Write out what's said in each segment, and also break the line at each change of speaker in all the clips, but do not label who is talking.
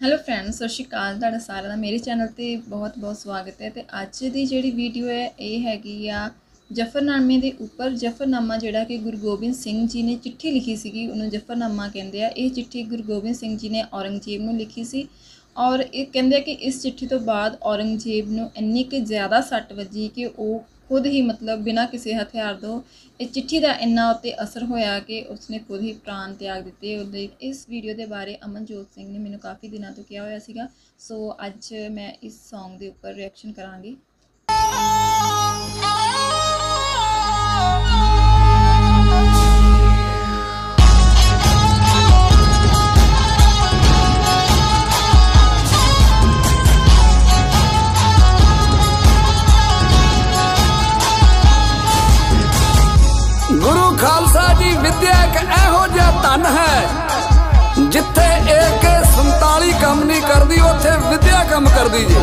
Hello friends, सत श्री अकाल। तुहाडा सारिਆਂ ਦਾ मेरे चैनल ते बहुत बहुत स्वागत है। तो अज की जिहड़ी वीडियो है ये हैगी आ जफरनामे के उपर। जफरनामा जिहड़ा कि गुरु गोबिंद सिंह जी ने चिट्ठी लिखी सी, उन्होंने जफरनामा कहते हैं। यह चिट्ठी गुरु गोबिंद सिंह जी ने औरंगजेब नूं लिखी सी और ये कहते हैं कि इस चिट्ठी तो बाद औरंगजेब नूं इन्नी कि ज़्यादा सट वजी कि वो खुद ही मतलब बिना किसी हथियार तो इस चिट्ठी का इन्ना उत्ते असर होया कि उसने खुद ही प्राण त्याग दिते। इस वीडियो के बारे अमनजोत सिंह ने मैंने काफ़ी दिनों तो कहा होया सीगा। सो अज मैं इस सॉन्ग के उपर रिएक्शन करांगी।
गुरु खालसा जी विद्या एक एहो जिहा धन है जिथे AK-47 कम नहीं करती उथे विद्या कम करती जी।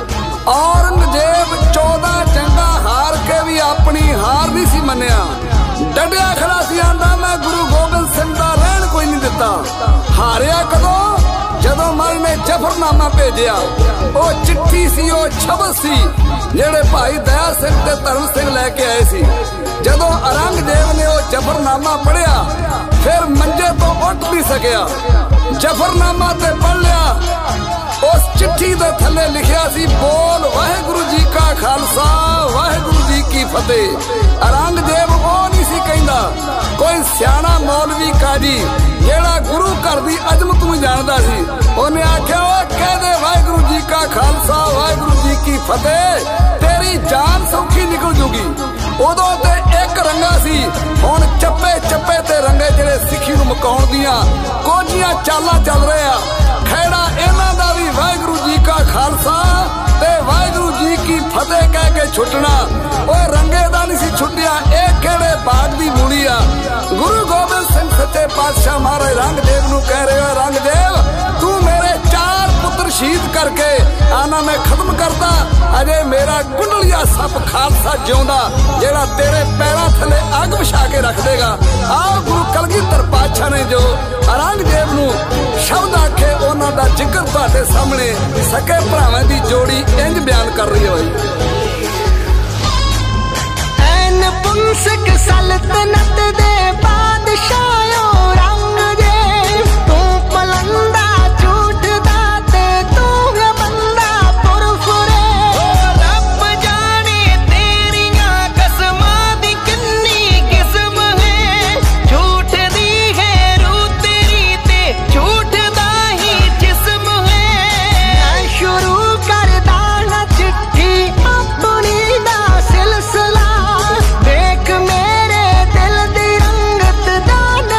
औरंगजेब 14 जंगा हार के भी अपनी हार नहीं सी मनिया, डटिया खड़ा सी, आंदा मैं गुरु गोबिंद सिंह दा रहन कोई नहीं दिता। हारिया कदों जदों मल ने जफरनामा भेजिया। वो चिट्ठी सी, वो शब्द सी जेड़े भाई दया सिंह ते धर्म सिंह लैके आए सी। जदों औरंगजेब ने वो जफरनामा पढ़िया फिर मंजे तो उठ नहीं सकिया। जफरनामा ते पढ़ लिया, उस चिट्ठी दे थले लिखिया सी बोल वाहेगुरु जी का खालसा वाहेगुरु जी की फतेह। औरंगजेब वो नहीं सी कहंदा, कोई सियाणा मौलवी काजी जेड़ा गुरु घर दी अजमत नूं जानदा सी, उन्हें आख्या वो कह दे वाहेगुरु जी का खालसा वाहेगुरु जी की फतेह, तेरी जान सौखी निकल जूगी। उदों ते एक रंगा सी, हुण चप्पे चप्पे ते रंगे जेड़े सिੱਖੀ ਨੂੰ ਮੁਕਾਉਣ ਦੀਆਂ ਕੋਝੀਆਂ ਚਾਲਾਂ ਚੱਲ रहे आ। खैड़ा इन्हां दा भी वाहेगुरु जी का खालसा ते वाहेगुरु जी की फतेह कह के छुटना। ओए रंगे दा नहीं सी छुटिया, ਇਹ ਕਿਹੜੇ बाग दी मूली आ। गुरु गोबिंद सिंह सच्चे पातशाह महाराज औरंगजेब नूं कह रहे हो, औरंगजेब तू मेरे 4 पुत्र शहीद करके आना मैं खत्म करता, अजे मेरा कुंडलिया सप खालसा जिउंदा जेड़ा तेरे पैरों थले अग विछा के रख देगा। आओ गुरु कलगीधर पातशाह ने जो औरंगजेब नूं शब्द आखे उन्हां दा जिक्र तुहाडे सामने सके भरावां दी जोड़ी इंज बयान कर रही है।
पुंसक सल्तनत दे बादशाह औरंगजेब, तू पलंदा झूठ दा ते तू है बंदा पुरफुरे। रब जाने तेरियां कसमां दी किन्नी किस्म है, झूठ दी है रूह तेरी ते झूठ दा ही जिस्म है। शुरू कर दाना चिट्ठी अपनी दा सिलसिला, देख मेरे दिल दी रंगत दा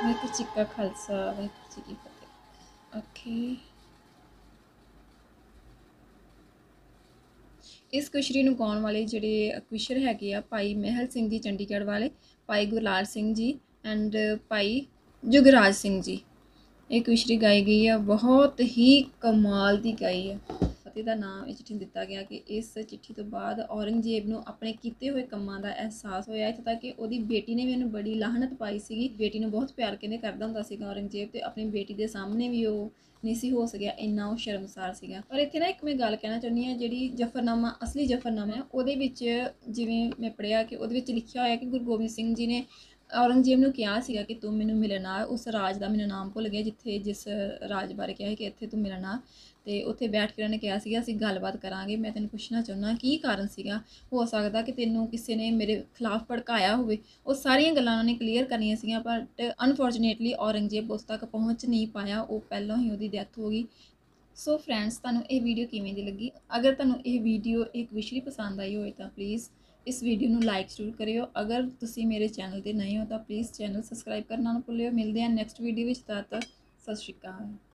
ਵਾਹਿਗੁਰੂ ਜੀ ਕਾ ਖਾਲਸਾ ਵਾਹਿਗੁਰੂ ਜੀ ਕੀ ਫਤਿਹ। ਓਕੇ, ਇਸ ਕੁਸ਼ਰੀ ਨੂੰ ਗਾਉਣ ਵਾਲੇ ਜਿਹੜੇ ਕੁਸ਼ਰ ਹੈਗੇ ਆ ਭਾਈ ਮਹਿਲ ਸਿੰਘ ਜੀ ਚੰਡੀਗੜ੍ਹ ਵਾਲੇ, ਭਾਈ ਗੁਰਲਾਲ ਸਿੰਘ ਜੀ ਐਂਡ ਭਾਈ ਜੁਗਰਾਜ ਸਿੰਘ ਜੀ। ਇਹ ਕੁਸ਼ਰੀ ਗਾਈ ਗਈ ਆ, ਬਹੁਤ ਹੀ ਕਮਾਲ ਦੀ ਗਾਈ ਆ। ਫਤਿਹ ਦਾ ਨਾਮ ਇਹ ਚਿੱਠੀ ਦਿੱਤਾ ਗਿਆ ਕਿ ਇਸ ਚਿੱਠੀ ਤੋਂ ਬਾਅਦ ਔਰੰਗਜ਼ੇਬ ਨੂੰ ਆਪਣੇ ਕੀਤੇ ਹੋਏ ਕੰਮਾਂ ਦਾ ਅਹਿਸਾਸ ਹੋਇਆ, ਇੱਥੇ ਤੱਕ ਕਿ ਉਹਦੀ ਬੇਟੀ ਨੇ ਵੀ ਉਹਨੂੰ ਬੜੀ ਲਾਹਨਤ ਪਾਈ ਸੀਗੀ। ਬੇਟੀ ਨੂੰ ਬਹੁਤ ਪਿਆਰ ਕਹਿੰਦੇ ਕਰਦਾ ਹੁੰਦਾ ਸੀਗਾ ਔਰੰਗਜ਼ੇਬ, ਤੇ ਆਪਣੀ ਬੇਟੀ ਦੇ ਸਾਹਮਣੇ ਵੀ ਉਹ ਨਹੀਂ ਸੀ ਹੋ ਸਕਿਆ, ਇੰਨਾ ਉਹ ਸ਼ਰਮਸਾਰ ਸੀਗਾ। ਪਰ ਇੱਥੇ ਨਾ ਇੱਕ ਮੈਂ ਗੱਲ ਕਹਿਣਾ ਚਾਹੁੰਦੀ ਹਾਂ, ਜਿਹੜੀ ਜਫਰਨਾਮਾ ਅਸਲੀ ਜਫਰਨਾਮਾ ਹੈ ਉਹਦੇ ਵਿੱਚ ਜਿਵੇਂ ਮੈਂ ਪੜ੍ਹਿਆ ਕਿ ਉਹਦੇ ਵਿੱਚ ਲਿਖਿਆ ਹੋਇਆ ਕਿ ਗੁਰੂ ਗੋਬਿੰਦ ਸਿੰਘ ਜੀ ਨੇ ਔਰੰਗਜ਼ੇਬ ਨੂੰ ਕਿਹਾ ਸੀਗਾ ਕਿ ਤੂੰ ਮੈਨੂੰ ਮਿਲਣ ਆ। ਉਸ ਰਾਜ ਦਾ ਮੈਨੂੰ ਨਾਮ ਭੁੱਲ ਗਿਆ ਜਿਸ ਰਾਜ ਬਾਰੇ ਕਿਹਾ ਸੀ ਕਿ ਇੱਥੇ ਤੂੰ ਮਿਲਣ ਆ, ਤੇ ਉੱਥੇ ਬੈਠ ਕੇ ਉਹਨੇ ਕਿਹਾ ਸੀਗਾ ਅਸੀਂ ਗੱਲਬਾਤ ਕਰਾਂਗੇ। ਮੈਂ ਤੈਨੂੰ ਪੁੱਛਣਾ ਚਾਹੁੰਦਾ ਕੀ ਕਾਰਨ ਸੀਗਾ, ਹੋ ਸਕਦਾ ਕਿ ਤੈਨੂੰ ਕਿਸੇ ਨੇ ਮੇਰੇ ਖਿਲਾਫ ਭੜਕਾਇਆ ਹੋਵੇ। ਉਹ ਸਾਰੀਆਂ ਗੱਲਾਂ ਉਹਨਾਂ ਨੇ ਕਲੀਅਰ ਕਰਨੀਆਂ ਸੀਗੀਆਂ, ਬਟ ਅਨਫੋਰਚੂਨੇਟਲੀ ਔਰੰਗਜ਼ੇਬ ਉਸ ਤੱਕ ਪਹੁੰਚ ਨਹੀਂ ਪਾਇਆ, ਉਹ ਪਹਿਲਾਂ ਹੀ ਉਹਦੀ ਡੈਥ ਹੋ ਗਈ। ਸੋ ਫਰੈਂਡਸ, ਤੁਹਾਨੂੰ ਇਹ ਵੀਡੀਓ ਕਿਵੇਂ ਦੀ ਲੱਗੀ? ਅਗਰ ਤੁਹਾਨੂੰ ਇਹ ਵੀਡੀਓ ਇੱਕ ਵਿਸ਼ਰੀ ਪਸੰਦ ਆਈ ਹੋਵੇ ਤਾਂ ਪਲੀਜ਼ ਇਸ ਵੀਡੀਓ ਨੂੰ ਲਾਈਕ ਜ਼ਰੂਰ ਕਰਿਓ। ਅਗਰ ਤੁਸੀਂ ਮੇਰੇ ਚੈਨਲ ਤੇ ਨਵੇਂ ਹੋ ਤਾਂ ਪਲੀਜ਼ ਚੈਨਲ ਸਬਸਕ੍ਰਾਈਬ ਕਰਨਾ ਨਾ ਭੁੱਲਿਓ। ਮਿਲਦੇ ਹਾਂ ਨੈਕਸਟ ਵੀਡੀਓ ਵਿੱਚ, ਤਦ ਤੱਕ ਸਤਿ ਸ਼੍ਰੀ ਅਕਾਲ।